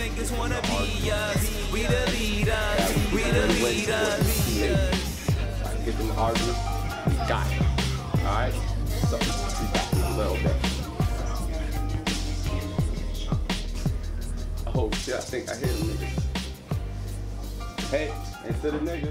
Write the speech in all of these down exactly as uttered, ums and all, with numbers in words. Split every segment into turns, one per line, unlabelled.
niggas wanna be us. We the leaders, we the leaders.
I can get them arguments. We got it. Alright? So, we got it a little bit. Oh shit, I think I hit them niggas. Hey, instead of niggas.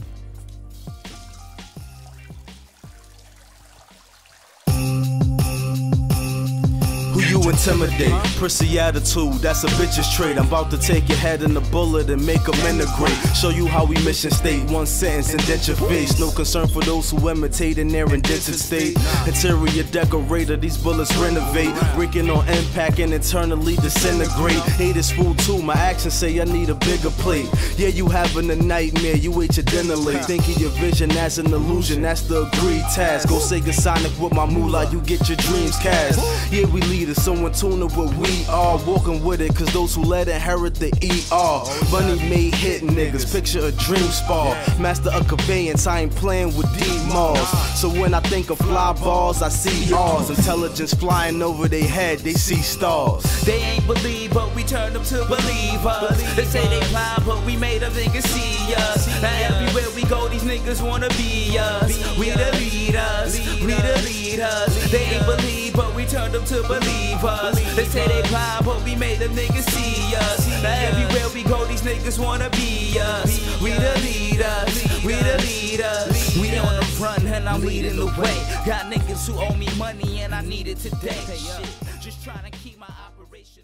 You intimidate, prissy attitude, that's a bitch's trait. I'm about to take your head in a bullet and make them integrate. Show you how we mission state, one sentence and dent your face. No concern for those who imitate in their indented state. Interior decorator, these bullets renovate. Breaking on impact and internally disintegrate. Haters fool too, my actions say I need a bigger plate. Yeah, you having a nightmare, you ate your dinner late. Thinking your vision as an illusion, that's the agreed task. Go Sega Sonic with my moolah, you get your dreams cast. Yeah, we leaders, so in tune with what we are, walking with it, cause those who let inherit the E R. Money made hit niggas, picture a dream spar. Master of conveyance, I ain't playing with D-Mars. So when I think of fly balls, I see ours. Intelligence flying over their head, they see stars.
They ain't believe, but we turned them to believers. They say they blind, but we made them niggas see us. Now everywhere we go, these niggas wanna be us. We the leaders, we the leaders. They ain't believe, but we turned them to believers. They say they blind, but we made them niggas see us. Now everywhere we go, these niggas wanna be us. We the leaders, we the leaders. We on the run and I'm leading the way. Got niggas who owe me money and I need it today. Shit, just trying to keep my operation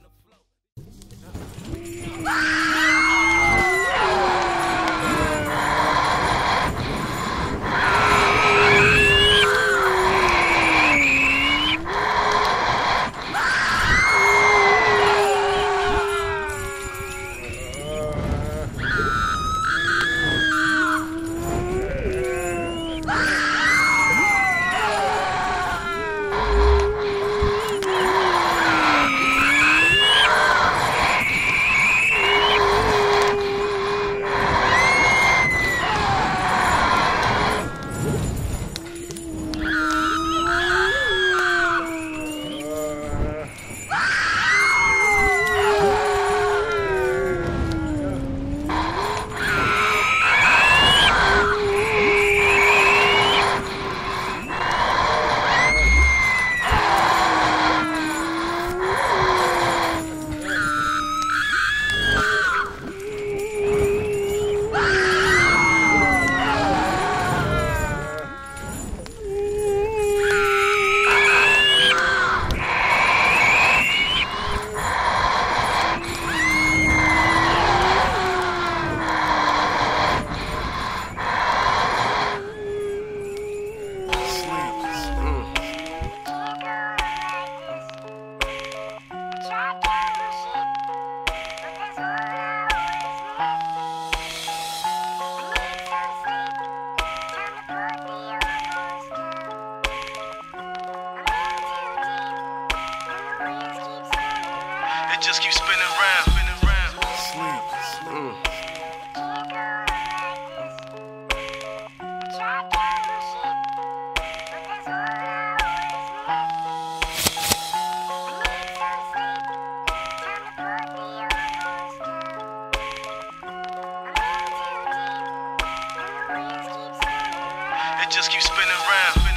afloat.
It just keeps spinning round, spinning round. Sleep. Mm. It just keeps spinning round.